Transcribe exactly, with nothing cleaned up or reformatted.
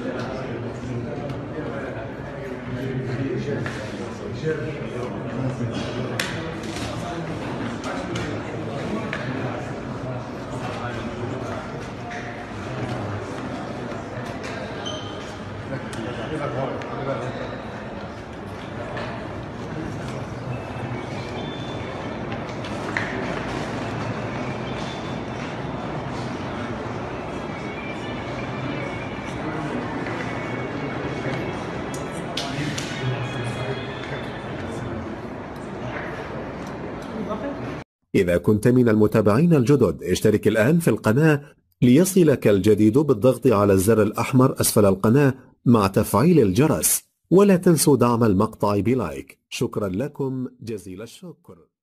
إذا كنت من المتابعين الجدد اشترك الآن في القناة ليصلك الجديد بالضغط على الزر الأحمر أسفل القناة مع تفعيل الجرس، ولا تنسوا دعم المقطع بلايك. شكرا لكم جزيل الشكر.